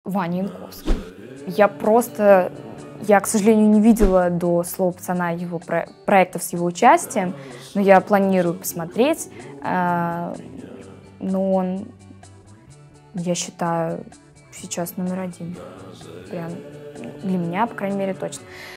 Ваня Янковский. Я, к сожалению, не видела до «Слова пацана» его проектов с его участием, но я планирую посмотреть. Но он, я считаю, сейчас номер один. Прям для меня, по крайней мере, точно.